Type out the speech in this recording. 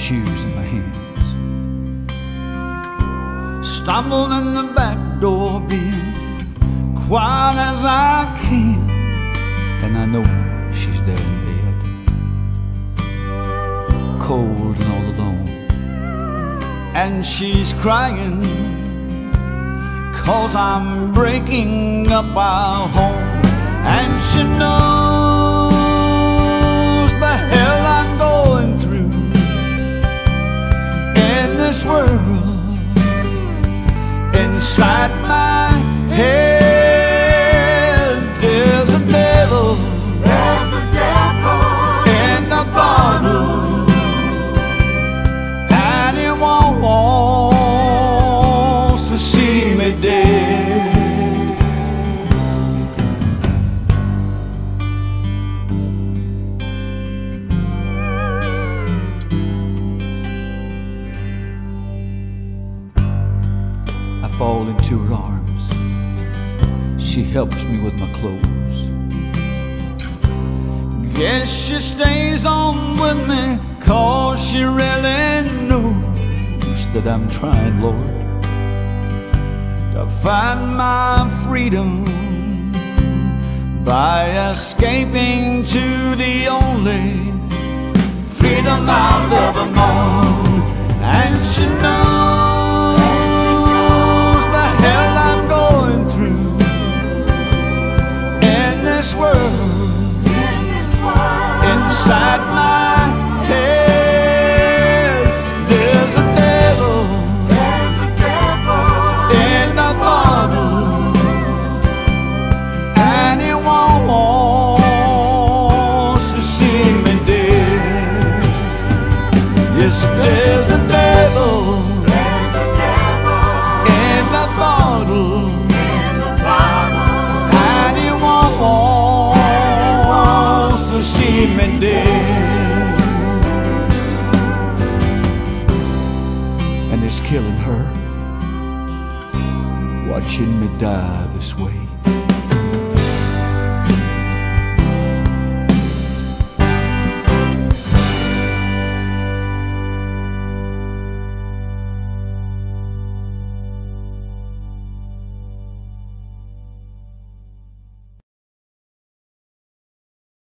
shoes in my hands. Stumble in the back door, being quiet as I can, and I know she's there in bed, cold and all alone. And she's crying 'cause I'm breaking up our home. And she knows the hell I'm going through in this world. Inside my head there's a devil, in the bottle, and he wants to see me dead. I fall into her arms, she helps me with my clothes. Guess she stays on with me 'cause she really knows that I'm trying, Lord, to find my freedom by escaping to the only freedom I'll ever know. And she knows the hell I'm going through in this world. Inside my head there's a devil, in the bottle, and he wants to see me dead. Yes, there's a devil, in the bottle, and he wants to see me dead. And it's killing her, watching me die this way.